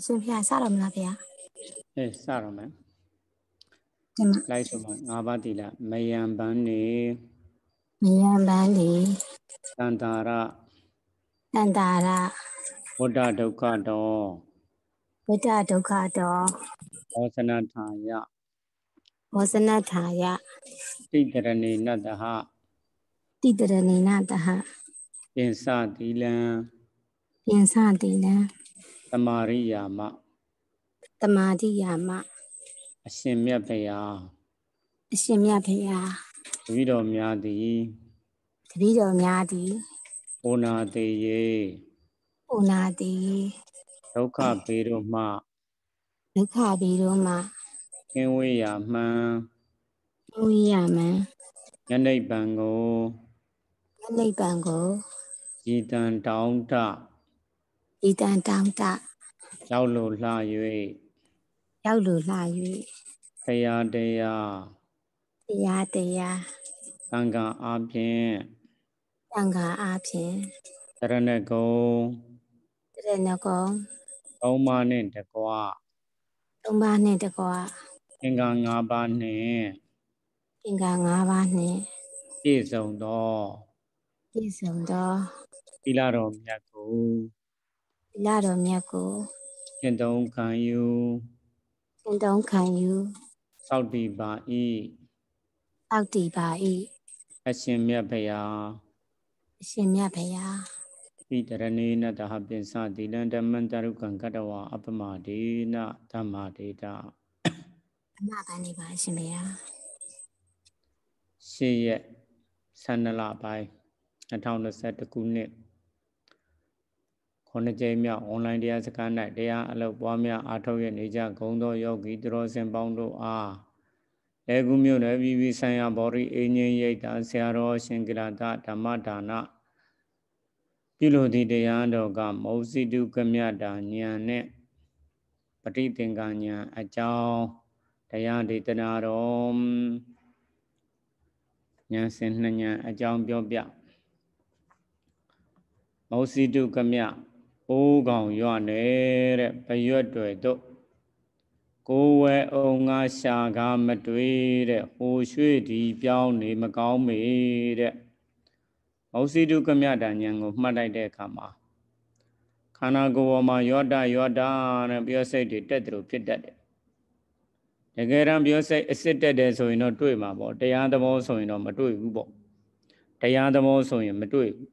ရှင်ဖေစတော့မလားဖေစတော့မယ်ဒီမှာလိုက်ဆိုမှာ၅ပါးတိလမယံပန်းနေမယံပန်းဒီတန္တာရတန္တာရဝဋ္ဌဒုက္ခတောဝိတ္တဒုက္ခတောဩစနထာယဝဇနထာယတိတရဏေနတဟတိတရဏေနတဟပိစသီလံပြင်စတိလံသမာရိယာမတမာတိယာမအရှင်မြတ်ဗျာအရှင်မြတ်ဖေယတပည့်တော်များသည်တပည့်တော်များသည်ဩနာတေယေဩနာတိဒုက္ခပေတို့မှဒုက္ခဘီတို့မှကင်းဝေးရာမှန်ဝိယမံယနိဗ္ဗာန်ကိုနိဗ္ဗာန်ကိုရည်တန်တောင်းတဤတန်တောင်းတရောက်လိုလှ၍ရောက်လိုလှ၍ဖရာတရားတရားတရားသံဃာအားဖြင့်သံဃာအားဖြင့်တရဏဂုံတရဏဂုံသုံးပါးနှင့်တကွသုံးပါးနှင့်တကွသင်္ဃာ၅ပါးနှင့်သင်္ဃာ၅ပါးနှင့်ပြည့်စုံသောပြည့်စုံသောသီလတော်မြတ်ကိုသီလတော်မြတ်ကိုကျင့်သုံးခံယူကျင့်သုံးခံယူစောင့်တည်ပါ၏တောက်တည်ပါ၏အရှင်မြတ်ဗျာအရှင်မြတ်ဖေယတိတရဏေနတဟပိစသီလံဓမ္မံတရုကံကတဝအပမဒေနဓမ္မဒေတာအမှန်ကန်နေပါအရှင်ဖေယရှေ့ရက်12လပိုင်း2021ခုနှစ်9ကြိမ်မြောက်အွန်လိုင်းတရားစခန်း၌တရားအလုပ်ပွားများအားထုတ်ရနေကြဂုံသောယောဂီသူတော်စင်ပေါင်းတို့အားလေကူးမြို့နယ်ပြည်ပြည်ဆိုင်ရာဘော်ရီအင်းကြီးရိပ်သာဆရာတော်ရှင်ကိရတဓမ္မဒါနပြုလို့သည့်တရားတော်ကမောစီတုကမြတာဉာဏ်နှင့်ပဋိသင်္ခာဉာဏ်အကြောင်းတရားဒေသနာတော်ဉာဏ်စဉ်နှစ်ဉာဏ်အကြောင်းပြောပြမောစီတုကမြအိုးကောင်ရွနေတဲ့ဘရွတ်တွေတို့ကိုဝဲအောင်ငါရှာကားမတွေ့တဲ့ဟိုရွှေ့ဒီပြောင်းနေမကောင်းမေတဲ့မောစီတုကမြတာဉာဏ်ကိုမှတ်လိုက်တဲ့အခါမှာခန္ဓာကိုယ်ပေါ်မှာယောတနဲ့ပြောစိတ်တွေတက်တယ်လို့ဖြစ်တတ်တယ်တကယ်တမ်းပြောစိတ်အစစ်တက်တယ်ဆိုရင်တော့တွေ့မှာပေါ့တရားသဘောဆိုရင်တော့မတွေ့ဘူးပေါ့တရားသဘောဆိုရင်မတွေ့ဘူး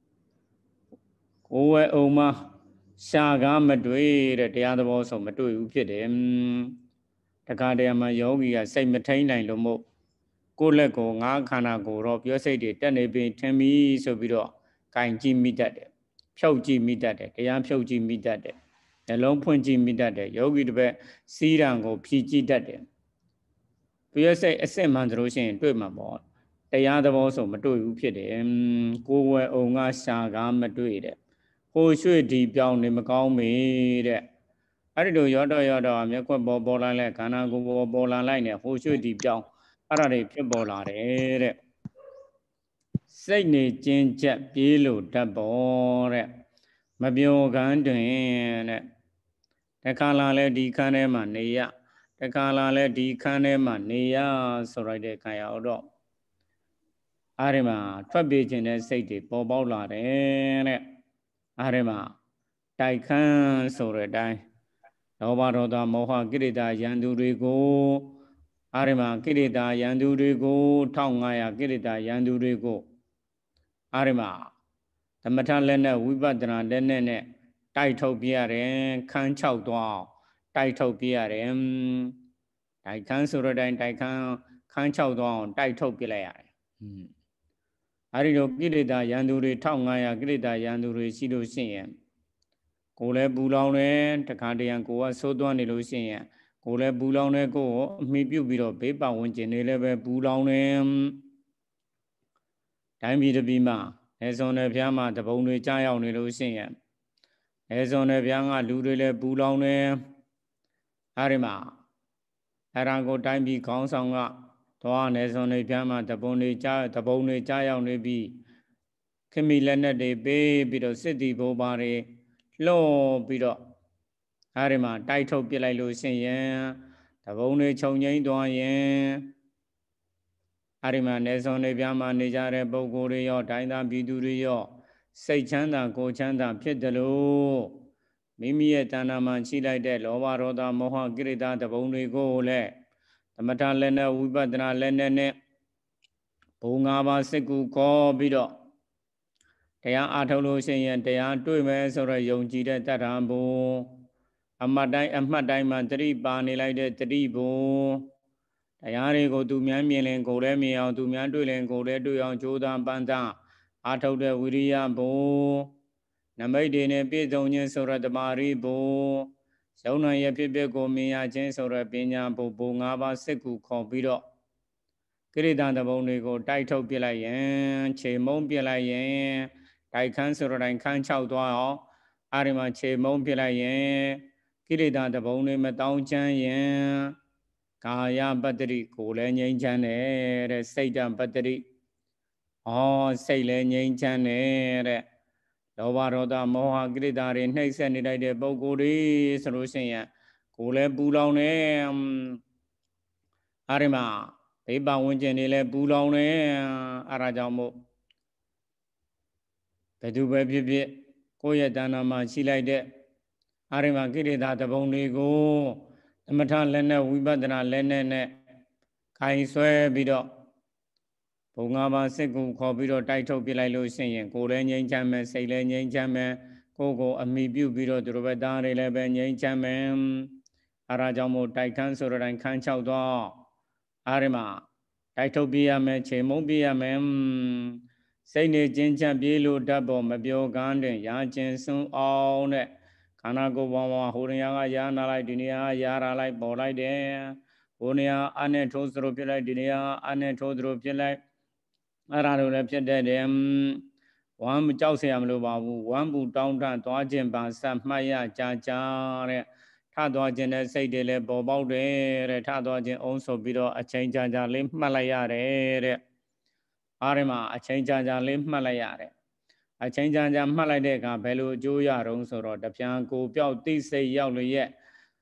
ကိုယ်ဝဲအောင်မရှာကားမတွေ့တဲ့တရားသဘောဆိုမတွေ့ဘူးဖြစ်တယ်တခါတည်းမှာယောဂီကစိတ်မထိန်နိုင်လို့မို့ကိုယ့်လက်ကိုငါးခန္ဓာကိုယ်တော့ပြောစိတ်တွေတက်နေပြီထင်ပြီဆိုပြီးတော့ကင်ကြည့်မိတတ်တယ်ဖြုတ်ကြည့်မိတတ်တယ်တရားဖြုတ်ကြည့်မိတတ်တယ်နှလုံးဖွင့်ကြည့်မိတတ်တယ်ယောဂီတစ်ပတ်စီးရံကိုဖြည့်ကြည့်တတ်တယ်ပြောစိတ်အစစ်မှန်သလိုရှိရင်တွေ့မှာပေါ့တရားသဘောဆိုမတွေ့ဘူးဖြစ်တယ်ကိုယ်ဝဲအောင်ကရှာကားမတွေ့တဲ့ဟိုရွှေ့ဒီပြောင်းနေမကောင်းမေတဲ့အဲ့ဒီလိုရောတော့မျက်ခွက်ပေါ်လာလိုက်ခန္ဓာကိုယ်ပေါ်လာလိုက်နေဟိုရွှေ့ဒီပြောင်းအဲ့ဒါတွေဖြစ်ပေါ်လာတယ်တဲ့စိတ်နေကျဉ်ချက်ပြေးလို့တတ်ပေါ်တဲ့မပြောကန်းတွင်တဲ့တခါလာလဲဒီခန်းထဲမှာနေရတခါလာလဲဒီခန်းထဲမှာနေရဆိုလိုက်တဲ့ခံရတော့အားဒီမှာထွက်ပြေးခြင်းတဲ့စိတ်တွေပေါ်ပေါက်လာတယ်တဲ့အားဒီမှာတိုက်ခန်းဆိုတဲ့အတိုင်းလောဘဒေါသမောဟကိလေသာယန္တုတွေကိုအားဒီမှာကိလေသာယန္တုတွေကို1500ကိလေသာယန္တုတွေကိုအားဒီမှာသမထလက်နဲ့ဝိပဿနာလက်နဲ့တိုက်ထုတ်ပြရတယ်ခန်း6သွားတိုက်ထုတ်ပြရတယ်တိုက်ခန်းဆိုတဲ့အတိုင်းတိုက်ခန်း6သွားအောင်တိုက်ထုတ်ပြလိုက်ရတယ်အဲဒီလိုကိလေသာယန္တုတွေ1500ကိလေသာယန္တုတွေရှိလို့ရှိရင်ကိုယ်လည်းပူလောင်တယ်တခါတရံကိုယ်ကသိုးသွန်းနေလို့ရှိရင်ကိုယ်လည်းပူလောင်တယ်ကိုယ်ကိုအမိပြုပြီးတော့ဘေးပတ်ဝန်းကျင်တွေလည်းပဲပူလောင်တယ်တိုင်းပြည်တစ်ပြည်မှာနေစုံနယ်ဖျားမှာတပုံတွေကြားရောက်နေလို့ရှိရင်နေစုံနယ်ဖျားကလူတွေလည်းပူလောင်တယ်အဲဒီမှာအဲ့ဒါကိုတိုင်းပြည်ခေါင်းဆောင်ကသွားနေစုံနယ်ဖျားမှာတပုံတွေကြားရောက်နေပြီးခင်မီလက်နက်တွေပေးပြီးတော့စစ်တီဘိုးပါတွေလှော့ပြီးတော့အဲဒီမှာတိုက်ထုတ်ပြလိုက်လို့ရှိရင်တဘုံတွေခြုံငိမ့်သွားရင်အဲဒီမှာနေဆောင်နေပြမှာနေကြတဲ့ပုဂ္ဂိုလ်တွေရောတိုင်းသားပြည်သူတွေရောစိတ်ချမ်းသာကိုယ်ချမ်းသာဖြစ်တယ်လို့မိမိရဲ့တဏ္ဍာမှာရှိလိုက်တဲ့လောဘဒေါသမောဟကိလေသာတဘုံတွေကိုလည်းသမထလက်နဲ့ဝိပဿနာလက်နဲ့ဘုံ၅ပါးစစ်ကူခေါ်ပြီးတော့တရားအားထုတ်လို့ရှိရင်တရားတွေ့မယ်ဆိုတော့ယုံကြည်တဲ့တတ္ထာဘုံအမှတ်တိုင်းမှာတတိပါနေလိုက်တဲ့တတိဘုံတရားတွေကိုသူများမြင်ရင်ကိုယ်လည်းမြင်အောင်သူများတွေ့ရင်ကိုယ်လည်းတွေ့အောင်ကြိုးစားပန်းစားအားထုတ်တဲ့ဝိရိယဘုံနမိတ်တွေနဲ့ပြည့်စုံခြင်းဆိုရတမာရိဘုံရုံနာရဲ့ဖြစ်ဖြစ်ကိုမြင်ရခြင်းဆိုရပညာဘုံဘုံ၅ပါးစစ်ကူခေါ်ပြီးတော့ကိရိတာတဘုံတွေကိုတိုက်ထုတ်ပြလိုက်ရင်ခြေမုံပြလိုက်ရင်တိုက်ခန်းဆိုတော့တိုင်းခန်း6သွားအောင်အဲဒီမှာခြေမုံပြလိုက်ရင်ကိရိတာတဘုံတွေမတောင်းချမ်းရင်ကာယပတ္တိကိုယ်လည်းငြိမ်းချမ်းတယ်တဲ့စိတ်တပတ္တိစိတ်လည်းငြိမ်းချမ်းတယ်တဲ့လောဘဒေါသမောဟကိရိတာတွေနှိမ့်ဆက်နေလိုက်တဲ့ပုဂ္ဂိုလ်တွေဆိုလို့ရှိရင်ကိုယ်လည်းပူလောင်တယ်အဲဒီမှာဘေးပတ်ဝန်းကျင်တွေလည်းပူလောင်တယ်အဲဒါကြောင့်မို့ဘယ်သူပဲဖြစ်ဖြစ်ကိုယ့်ရဲ့တဏ္ဍာမှာရှိလိုက်တဲ့အဲဒီမှာကိရိတာတဘုံတွေကိုသမထလက်နဲ့ဝိပဿနာလက်နဲ့ခိုင်ဆွဲပြီးတော့ဘုံ၅ပါးစစ်ကူခေါ်ပြီးတော့တိုက်ထုတ်ပြလိုက်လို့ရှိရင်ကိုယ်လည်းငြိမ်းချမ်းမယ်စိတ်လည်းငြိမ်းချမ်းမယ်ကိုယ်အမိပြုပြီးတော့သူတို့ဘက်သားတွေလည်းပဲငြိမ်းချမ်းမယ်အဲဒါကြောင့်မို့တိုက်ခန်းဆိုတော့တိုင်းခန်း6တော့အဲဒီမှာတိုက်ထုတ်ပြရမယ်ခြေမုံပြရမယ်စိတ်နေချင်းချပြေးလို့ဓာတ်ပေါ်မပြောကန်းတွင်ရာကျင်ဆုံးအောင်တဲ့ခန္ဓာကိုယ်ပေါ်မှာဟိုနေရာကရာနာလိုက်ဒီနေရာကရာလာလိုက်ပေါ်လိုက်တယ်ဟိုနေရာအနဲ့ထိုးသလိုဖြစ်လိုက်ဒီနေရာအနဲ့ထိုးသလိုဖြစ်လိုက်အဲ့ဒါလိုလည်းဖြစ်တဲ့တယ်ဝမ်းကြောက်เสียမလို့ပါဘူးဝမ်းပူတောင်းတသွားခြင်းပါစမှတ်ရကြာတဲ့ထသွားခြင်းနဲ့စိတ်တွေလည်းပေါ်ပေါက်တယ်တဲ့ထသွားခြင်းအုံးဆိုပြီးတော့အချိန်ကြာလေးမှတ်လိုက်ရတယ်တဲ့အားရမှာအချိန်ကြာလေးမှတ်လိုက်ရတယ်အချိန်ကြာမှတ်လိုက်တဲ့အခါဘယ်လိုအကျိုးရတော့ဆိုတော့တပြန်ကိုပြောက်သိစိတ်ရောက်လျက်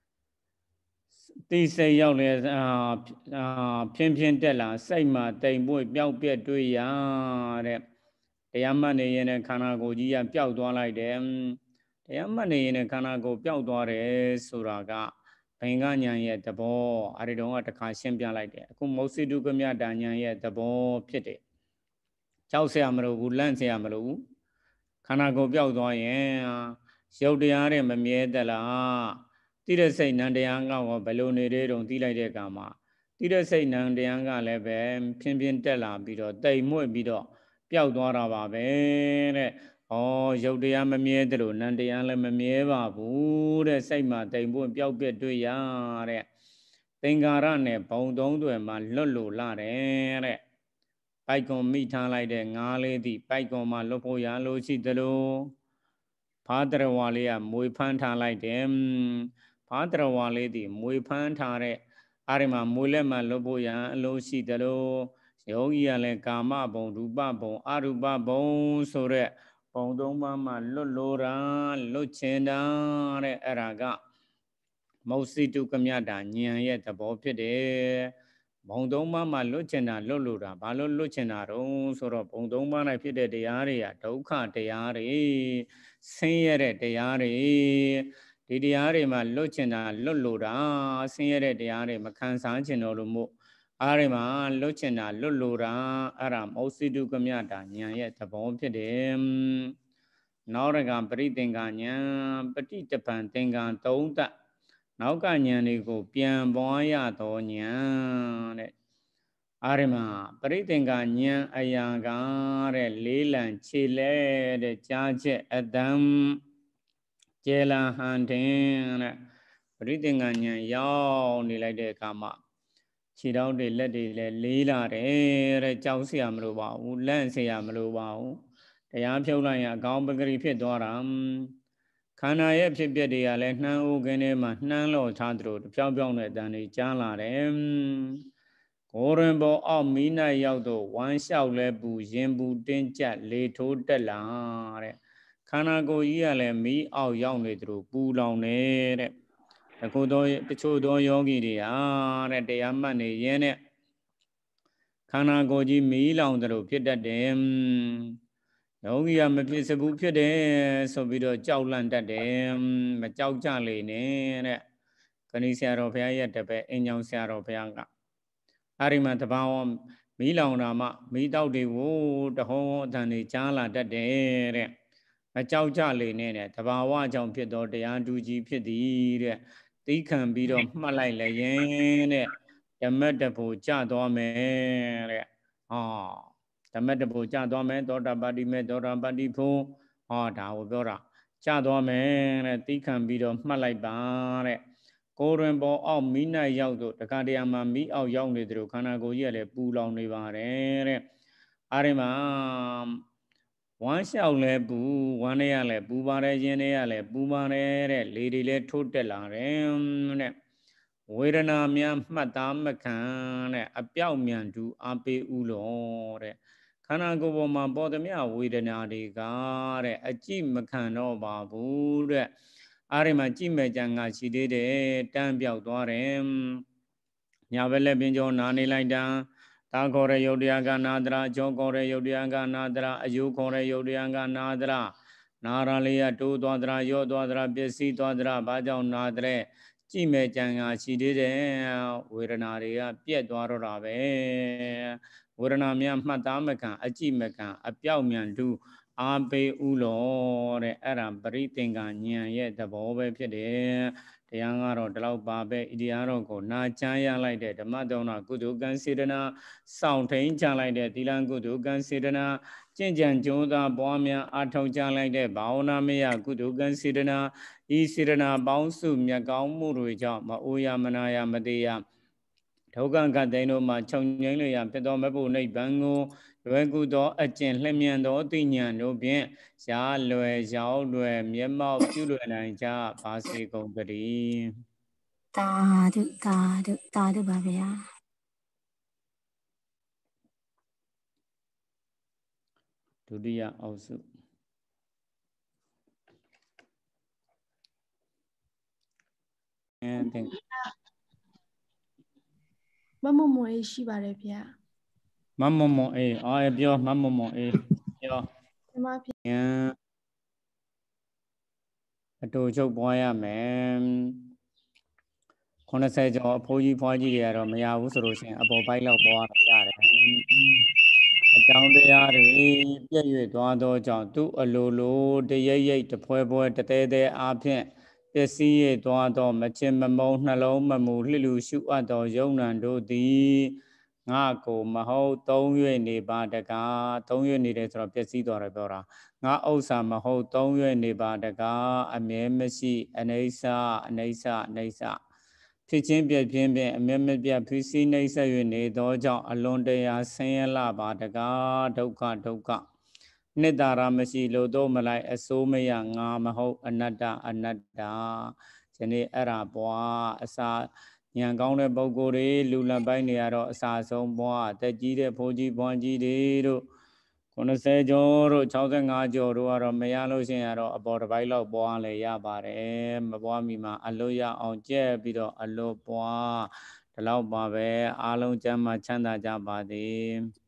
သိစိတ်ရောက်လေဖြင်းဖြင်းတက်လာစိတ်မှာတိမ်ပွေ့ပျောက်ပြက်တွေ့ရတဲ့တရားမှတ်နေရင်ခန္ဓာကိုယ်ကြီးကပျောက်သွားလိုက်တယ်တရားမှတ်နေရင်ခန္ဓာကိုယ်ပျောက်သွားတယ်ဆိုတာကဘင်္ဂညာရဲ့သဘောအဲဒီတော့တခါရှင်းပြလိုက်တယ်အခုမௌစိတုကမြတာညာရဲ့သဘောဖြစ်တယ်ကြောက်เสียမလို့ဘူးလန့်เสียမလို့ဘူးခန္ဓာကိုယ်ပျောက်သွားရင်ရုပ်တရားတွေမမြဲတလားတိရစိတ်နံတရားကဘယ်လိုနေသေးတုံသိလိုက်တဲ့အခါမှာတိရစိတ်နံတရားကလည်းပဲဖြင်းဖြင်းတက်လာပြီးတော့တိမ်မွေ့ပြီးတော့ပျောက်သွားတာပါပဲတဲ့ရုပ်တရားမမြဲတယ်လို့နံတရားလည်းမမြဲပါဘူးတဲ့စိတ်မှာတိမ်ပွင့်ပျောက်ပြက်တွေ့ရတဲ့သင်္ကာရနဲ့ဘုံသုံးတွေမှာလွတ်လို့လာတယ်တဲ့ပိုက်ကွန်မိထားလိုက်တဲ့ငါးလေးသည်ပိုက်ကွန်မှာလွတ်ဖို့ရလို့ရှိသလိုဖားတရဝါလေးကမွေဖမ်းထားလိုက်တယ်ဖားတရဝါလေးသည်မွေဖမ်းထားတဲ့အဲဒီမှာမွေလက်မှလွတ်ဖို့ရအလိုရှိသလိုယောဂီကလည်းကာမဘုံရူပဘုံအရူပဘုံဆိုတဲ့ဘုံသုံးပါးမှာလွတ်လို့တာလွတ်ချင်တာတဲ့အဲ့ဒါကမௌစိတုကမြတာဉာဏ်ရဲ့သဘောဖြစ်တယ်ဘုံသုံးပါးမှာလွတ်ချင်တာလွတ်လို့တာဘာလို့လွတ်ချင်တာတုံးဆိုတော့ဘုံသုံးပါး၌ဖြစ်တဲ့တရားတွေကဒုက္ခတရားတွေဆင်းရဲတဲ့တရားတွေဒီတရားတွေမှာလွတ်ချင်တာလွတ်လို့တာဆင်းရဲတဲ့တရားတွေမခံစားချင်တော့လို့မို့အားရမှာလွတ်ချင်တာလွတ်လို့တာအဲ့ဒါမௌစိတုကမြတာဉာဏ်ရဲ့သဘောဖြစ်တယ်နောက်ရကပရိသင်္ကဉာဏ်ပฏิတပံသင်္ကံသုံးသနောက်ကဉာဏ်တွေကိုပြန်ပွားရသောဉာဏ်တဲ့အာရမပရိသင်္ကဉာဏ်အရာကတဲ့လေးလံခြေလဲတဲ့ကြားချက်အတံကျဲလာဟန်တင်တဲ့ပရိသင်္ကဉာဏ်ရောက်နေလိုက်တဲ့အခါမှာခြေထောက်တွေလက်တွေလည်းလေးလာတယ်တဲ့ကြောက်เสียမလို့ပါဘူးလန့်เสียမလို့ပါဘူးတရားဖြုတ်လိုက်ရင်အကောင်းပဂရိဖြစ်သွားတာခန္ဓာရဲ့ဖြစ်ပျက်တွေကလည်းနှမ်းအိုးခင်းထဲမှာနှမ်းလော်ထားသလိုဖြောင်းဖြောင်းတဲ့အတန်တွေကြားလာတယ်ကိုရင်ပေါ်အောက်မီးနိုင်ရောက်တော့ဝမ်းလျှောက်လဲပူရင်ပူတင်းကြပ်လေထိုးတက်လာတဲ့ခန္ဓာကိုယ်ကြီးကလည်းမီးအောက်ရောက်နေသလိုပူလောင်နေတဲ့တချို့သောယောဂီတွေဟာတဲ့တရားမှတ်နေရင်းနဲ့ခန္ဓာကိုယ်ကြီးမီးလောင်သလိုဖြစ်တတ်တယ်ယောဂီကမဖြစ်စဘူးဖြစ်တယ်ဆိုပြီးတော့ကြောက်လန့်တတ်တယ်မကြောက်ကြလေနဲ့တဲ့ခဏီဆရာတော်ဘုရားရဲ့တပည့်အင်းညောင်ဆရာတော်ဘုရားကအဲ့ဒီမှာတဘာဝမီးလောင်တာမှမီးတောက်တွေကိုတဟောအတန်တွေကြားလာတတ်တယ်တဲ့မကြောက်ကြလေနဲ့တဲ့တဘာဝကြောင့်ဖြစ်သောတရားတူကြီးဖြစ်သည်တဲ့သိခံပြီးတော့မှတ်လိုက်လည်းရင်တဲ့ဓမ္မတဖို့ကြသွားမယ်တဲ့ဟောဓမ္မတဖို့ကြသွားမယ်သောတာပတ္တိမေသောတာပတ္တိဖို့ဟောဒါကိုပြောတာကြသွားမယ်တဲ့သိခံပြီးတော့မှတ်လိုက်ပါတဲ့ကိုယ်တွင်ပေါ်အောက်မိ၌ရောက်တော့တခါတရံမှာမိအောက်ရောက်နေသလိုခန္ဓာကိုယ်ကြီးကလည်းပူလောင်နေပါတယ်တဲ့အားဒီမှာဝမ်းလျှောက်လဲပူဝမ်းထဲရလဲပူပါတယ်ရင်ထဲရလဲပူပါတယ်တဲ့လေတွေလဲထိုးတက်လာတယ်တဲ့ဝေဒနာများမှတ်သားမခံတဲ့အပြောက်မြန်တူအပေဥလောတဲ့ခန္ဓာကိုယ်ပေါ်မှာပေါ်သမျှဝေဒနာတွေကတဲ့အကြည့်မခံတော့ပါဘူးတဲ့အားဒီမှာကြည့်မဲ့ကြံကရှိသေးတယ်တန်းပြောက်သွားတယ်ညာဘက်လက်ပင်ကျော်နာနေလိုက်တာသာခေါ်ရယုတ်တရားကနာတရာအကျော်ခေါ်ရယုတ်တရားကနာတရာအယုခေါ်ရယုတ်တရားကနာတရာနာရလေးရတိုးသွားတရာရော့သွားတရာပစ္စည်းသွားတရာဘာကြောင့်နာတဲ့ကြည့်မဲ့ကြံကရှိသေးတယ်ဝေဒနာတွေကပြက်သွားတော့တာပဲဝေဒနာများမှတ်သားမခံအကြည့်မခံအပြောက်မြန်တူအာပေဥလောတဲ့အဲ့ဒါပရိသင်္ကဉာဏ်ရဲ့သဘောပဲဖြစ်တယ်တရားကတော့ဒီလောက်ပါပဲဣတိအားတော်ကိုနာချမ်းရလိုက်တဲ့ဓမ္မတောနာကုသိုလ်ကံစေတနာစောင့်ထိန်ချလိုက်တဲ့သီလကုသိုလ်ကံစေတနာကျင့်ကြံကြိုးစားပွားများအားထုတ်ကြလိုက်တဲ့ဘာဝနာမယကုသိုလ်ကံစေတနာဤစေတနာပေါင်းစုမြတ်ကောင်းမှုတွေကြောင့်မအိုရမနာရမသေးရဒုက္ခကတိန်တို့မှာခြုံငိမ့်လျက်ဖြစ်သောမဖို့နိဗ္ဗာန်ကိုလွယ်ကူသောအကျင့်လျင်မြန်သောသိဉာဏ်တို့ဖြင့်ရှားလွယ်ရောက်လွယ်မျက်မှောက်ပြုလွယ်နိုင်ကြပါစေကုန်သတည်းသာဓုသာဓုသာဓုပါဗျာဒုတိယအောက်စုမမမွန်အေးရှိပါတယ်ဗျာမမမွန်အေးအော်ပြောမမမွန်အေးပြောဒီမှာဗျာအတူချုပ်ပွားရမယ်80ကျော်အဖိုးကြီးဖွားကြီးတွေကတော့မရဘူးဆိုလို့ရှိရင်အပေါ်ပိုင်းလောက်ပွားတော့ရတယ်အကြောင်းတရားတွေပြည့်ရွေ့သွားသောကြောင့်သူ့အလိုလိုတရိပ်ရိပ်တဖွဲဖွဲတသေးသေးအားဖြင့်ပစ္စည်းရသွားသောမချင်မမုန်းနှလုံးမမူလှလူရှုအပ်သောယုံနံတို့သည်ငါကိုမဟုတ်သုံး၍နေပါတကားသုံး၍နေတယ်ဆိုတော့ပျက်စီးသွားတယ်ပြောတာငါဥစ္စာမဟုတ်သုံး၍နေပါတကားအမြဲမရှိအနိစ္စအနိစ္စအနိစ္စဖြစ်ချင်းပြည့်ခြင်းဖြင့်အမြဲမပြတ်ဖြစ်စီနှိမ့်ဆက်၍နေသောကြောင့်အလွန်တရာဆင်းရဲလာပါတကားဒုက္ခဒုက္ခနှစ်သာရမရှိလို့တော့မလိုက်အစိုးမရငါမဟုတ်အနတ္တအနတ္တဒီနေ့အဲ့ဒါပွားအစာဉာဏ်ကောင်းတဲ့ပုဂ္ဂိုလ်တွေလူလတ်ပိုင်းတွေကတော့အစာဆုံးပွားအသက်ကြီးတဲ့ဘိုးကြီးပွားကြီးတွေတို့90ကျော်တို့65ကျော်တို့ကတော့မရလို့ရှိရင်တော့အပေါ်တစ်ပိုင်းလောက်ပွားလည်းရပါတယ်မပွားမီမှာအလွတ်ရအောင်ကြက်ပြီးတော့အလွတ်ပွားဒီလောက်ပါပဲအားလုံးကျမ်းမှချမ်းသာကြပါသည်